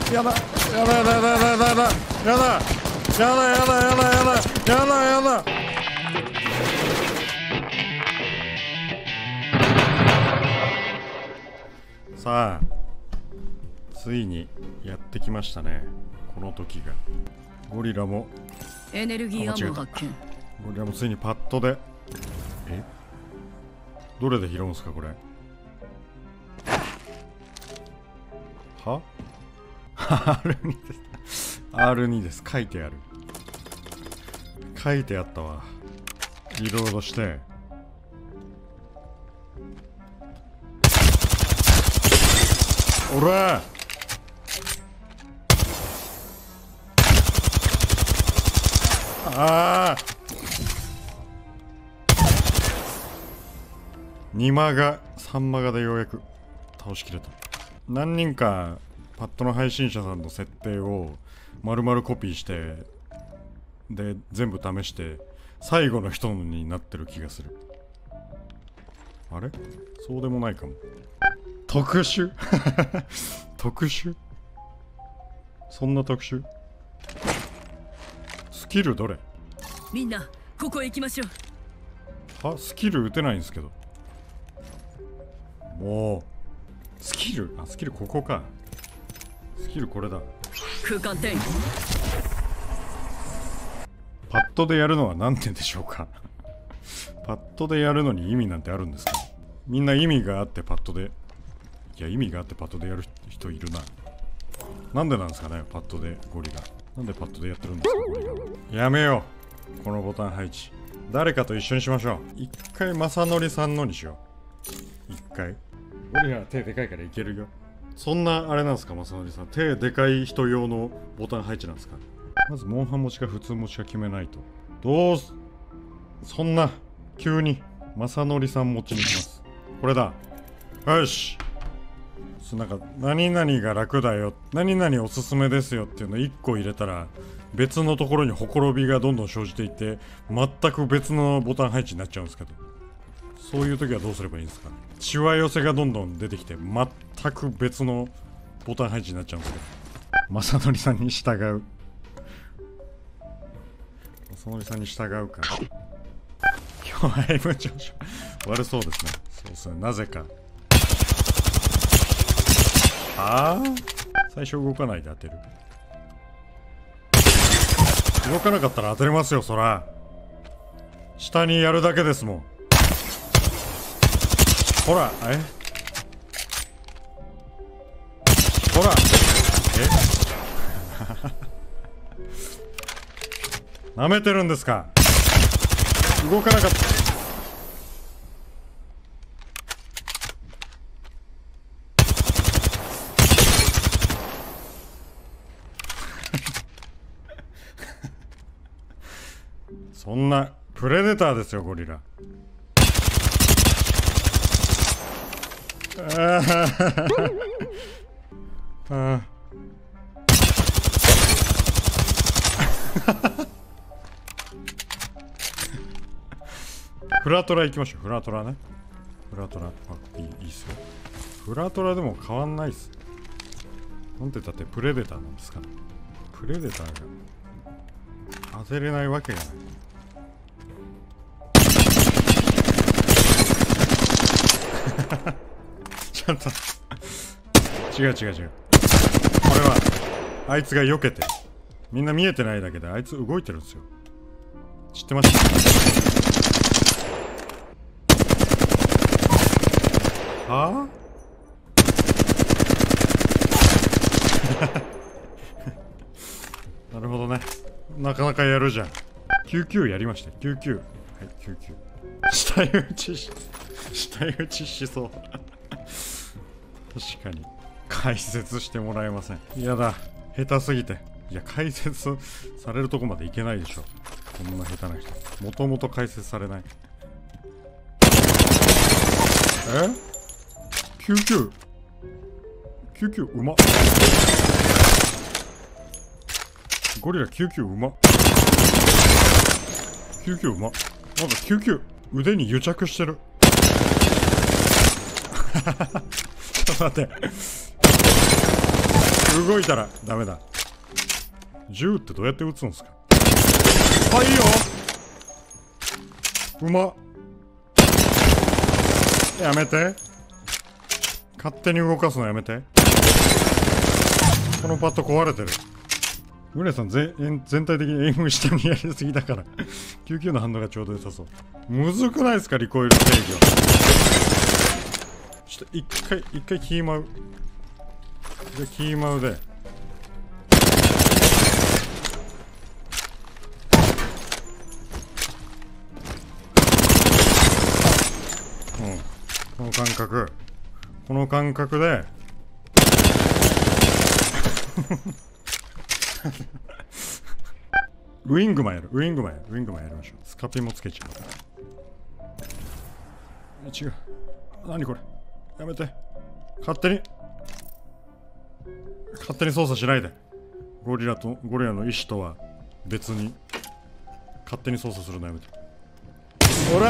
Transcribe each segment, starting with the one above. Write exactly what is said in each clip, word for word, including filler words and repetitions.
やだやだやだやだやだやだやだやだやだやだやだやだ。さあついにやってきましたね、この時が。ゴリラもエネルギーアンモ発見。 ゴリラもついにパッドで、えどれで拾うんすかこれ。はアールツー です。アールツー です。書いてある。書いてあったわ。リロードして。おらああにマガさんマガでようやく倒しきれた。何人かパッドの配信者さんの設定を丸々コピーしてで全部試して最後の人になってる気がする。あれそうでもないかも。特殊特殊そんな特殊スキルどれ。 みんなここへ行きましょう。はスキル打てないんですけど。もうスキルあスキルここか。スキルこれだ。 空間転移。 パッドでやるのは何点でしょうかパッドでやるのに意味なんてあるんですか。みんな意味があってパッドで、いや意味があってパッドでやる人いるな。なんでなんですかねパッドでゴリラ。なんでパッドでやってるんですかゴリラは。やめようこのボタン配置。誰かと一緒にしましょう。一回正則さんのにしよう。一回ゴリラ手でかいからいけるよ。そんなあれなんですか正則さん。手でかい人用のボタン配置なんですか。まずモンハン持ちか普通持ちか決めないと。どうすそんな急に正則さん持ちにします。これだ。よし。なんか何々が楽だよ、何々おすすめですよっていうのいっこ入れたら別のところにほころびがどんどん生じていって全く別のボタン配置になっちゃうんですけど、そういう時はどうすればいいんですか。しわ寄せがどんどん出てきて全く別のボタン配置になっちゃうんですけど、正則さんに従う。正則さんに従うか。今日は M 上昇悪そうですね。そうですね、なぜか。ああ最初動かないで当てる。動かなかったら当てれますよそら。下にやるだけですもん。ほらえほらえなめてるんですか。動かなかった。そんなプレデターですよゴリラ。ああフラトラ行きましょう。フラトラね。フラトラあいい、いいっすよ。フラトラでも変わんないっす。なんて言ったってプレデターなんですから。プレデターが当てれないわけがない。ちょっと違う違う違う。これはあいつが避けて、みんな見えてないだけであいつ動いてるんですよ。知ってました？はあなるほどね。なかなかやるじゃん。きゅうきゅうやりました。きゅうきゅう。はい、きゅうきゅう。下打ちし、下打ちしそう。確かに。解説してもらえません。やだ。下手すぎて。いや、解説されるとこまでいけないでしょ。こんな下手な人。もともと解説されない。え ?きゅうきゅう。きゅうきゅううまっ。ゴリラきゅうきゅううまっ。きゅうきゅううまっ。なんかきゅうきゅう腕に癒着してる。ちょっと待って。 動いたらダメだ。銃ってどうやって撃つんですか。あ、いいよ。うまっ。やめて。勝手に動かすのやめて。このパッド壊れてる。グレイさんぜ全体的にエイム下にやりすぎだからきゅうきゅうの反応がちょうど良さそう。むずくないですか、リコイル制御。ちょっと一回一回キーマウでキーマウでうんこの感覚この感覚でウィングマンやるウィングマンやるウィングマンやりましょう。スカピもつけちゃう。違う。何これやめて。勝手に勝手に操作しないで。ゴリラとゴリラの意志とは別に勝手に操作するのやめて。ほら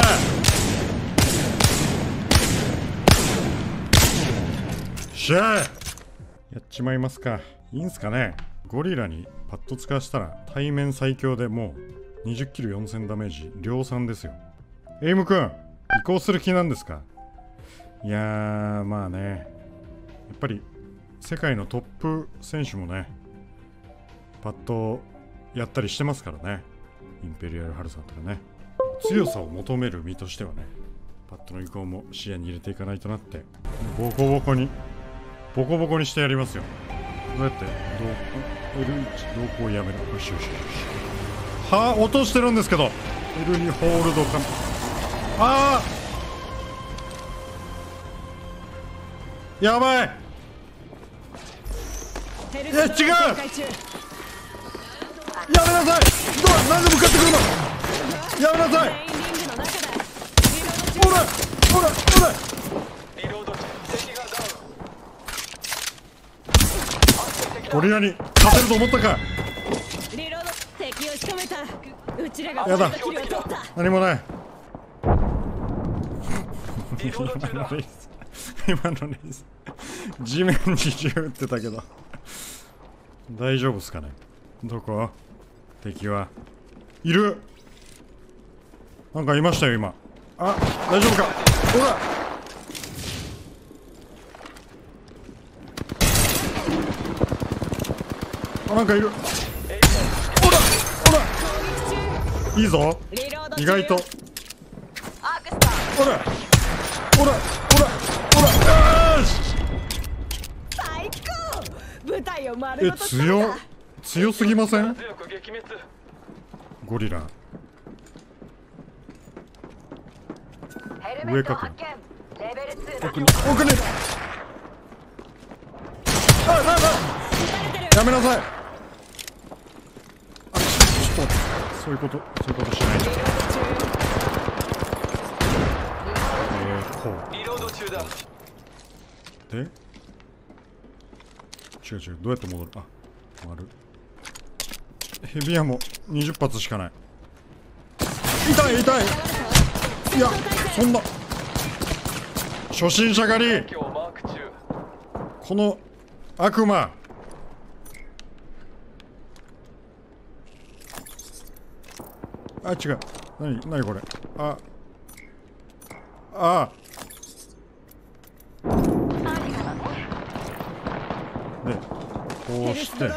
しゃーやっちまいますか。いいんすかね。ゴリラにパッド使わしたら対面最強でもうにじゅっキルよんせんダメージ量産ですよ。エイムくん移行する気なんですか。いやーまあね、やっぱり世界のトップ選手もねパッドやったりしてますからね。インペリアルハルさんとかね。強さを求める身としてはね、パッドの移行も視野に入れていかないとなって、ボコボコにボコボコにしてやりますよ。どうやってどう エルワン 動向をやめる。よしよしよし。はあ落としてるんですけど エルツー ホールドか。ああやばい。え違うやめなさい。どうなんで向かってくるの。やめなさい。ほらほらほらゴリラに勝てると思ったか。やだ何もない。今のレース今のレース地面に銃撃ってたけど大丈夫っすかね。どこ敵はいる。なんかいましたよ今。あ大丈夫か。ほらあなんかいる。ほらほらいいぞ意外と。ほらほらほらほらよしえ強強すぎませんゴリラ。上かく奥に奥にあああやめなさい。あちょっとそういうことそういうことしないで。えーこうで違う違うどうやって戻る。あ丸ヘビアもにじゅっ発しかない。痛い痛い。いやそんな初心者狩りこの悪魔。あ違う何何これ。ああでこうして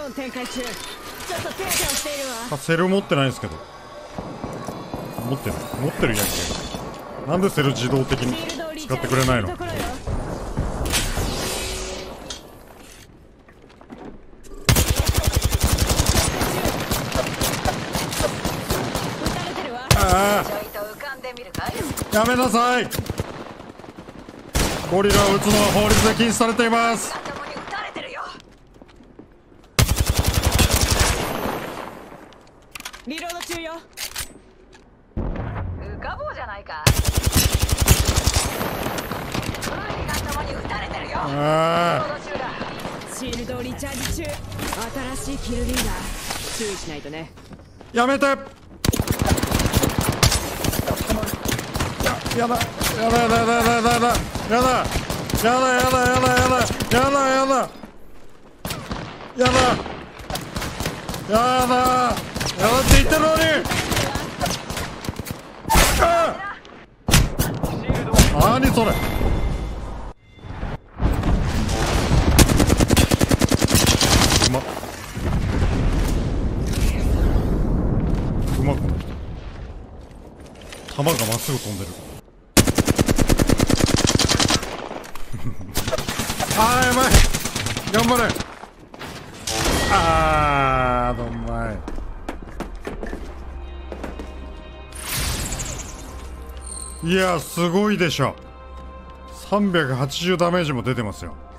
あセル持ってないんですけど。持ってる持ってるやつなんでセル自動的に使ってくれないの。ああやめなさい。ゴリラを撃つのは法律で禁止されています。 リロード中よ。 浮かぼうじゃないか。 ああシールドをリチャージ中。新しいキルリーダー注意しないとね。 やめて。ややだやだやだやだやだやだやだやだやだやだやだやだやだやばやばやばって言ってるのにああ何それうまっうまくなった弾がまっすぐ飛んでるあーやばい頑張れあーどんまいいやすごいでしょさんびゃくはちじゅうダメージも出てますよ